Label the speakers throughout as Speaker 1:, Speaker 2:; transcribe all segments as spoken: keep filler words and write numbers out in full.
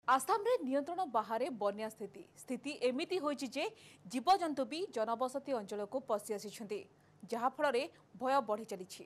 Speaker 1: आसाम रे नियंत्रण बाहर बन्या स्थिति स्थिति एमिति होइछि जे जीवजंतु भी जनबसती अंचल को पशि आसिछन्ति जहा फल रे भय बढ़ी चलिछि।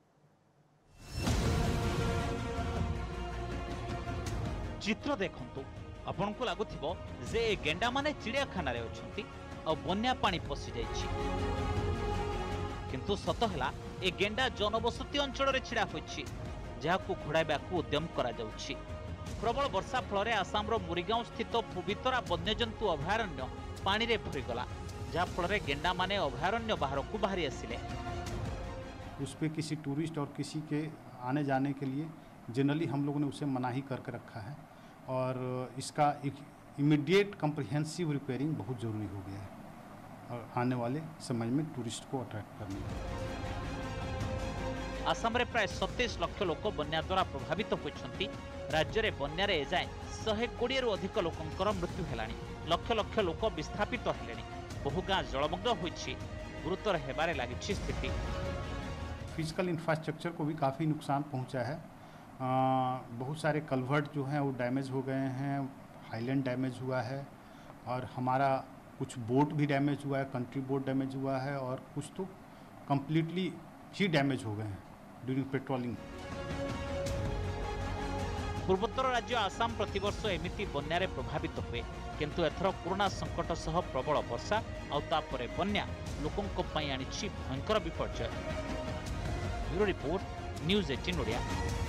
Speaker 2: चित्र देखंतु आपन को लागुथिबो जे ए गेंडा माने चिड़ियाखाना रे अछंती और बन्या पानी पशि जाइछि, किंतु सत हला ए गेंडा जनबसती अंचल रे छिड़ा होइछि जहाकू घोड़ाइबाकू उद्यम करा जाउछि। प्रबल वर्षा फल आसाम मुरीगांव स्थित पवितरा वन्यजंतु अभयारण्य पानी रे भरीगला जहाँ फल गेंडा माने अभयारण्य बाहर को बाहरी आसिले।
Speaker 3: उस पर किसी टूरिस्ट और किसी के आने जाने के लिए जनरली हम लोगों ने उसे मनाही करके रखा है और इसका एक इमीडिएट कम्प्रिहेंसिव रिपेयरिंग बहुत ज़रूरी हो गया है और आने वाले समय में टूरिस्ट को अट्रैक्ट करने में।
Speaker 2: आसाम रे प्राय सत्ताईस लाख लोक बन्या द्वारा प्रभावित होइछन्ति। राज्य में बन्या रे एजाए शहे कोड़े रु अधिक लोकंकर मृत्यु हेलानी, लक्ष लक्ष लोक विस्थापित हेलेनी, बहु गाँ जलमग्न होइछि, गुरुतर हेबारे लागिछि स्थिति।
Speaker 3: फिजिकल इंफ्रास्ट्रक्चर को भी काफ़ी नुकसान पहुंचा है। आ, बहुत सारे कल्वर्ट जो हैं वो डैमेज हो गए हैं, हाईलैंड डैमेज हुआ है और हमारा कुछ बोट भी डैमेज हुआ है, कंट्री बोट डैमेज हुआ है और कुछ तो कम्प्लीटली ही डैमेज हो गए हैं ड्यूरिंग पेट्रोलिंग।
Speaker 2: पूर्वोत्तर राज्य आसाम प्रतिवर्ष एमिति बन्या प्रभावित हुए, किंतु एथर कोरोना संकट सह प्रबल वर्षा और तापरे बन्या लोकों आनी भयंकर विपर्यय। ब्यूरो रिपोर्ट न्यूज़ अठारह ओडिया।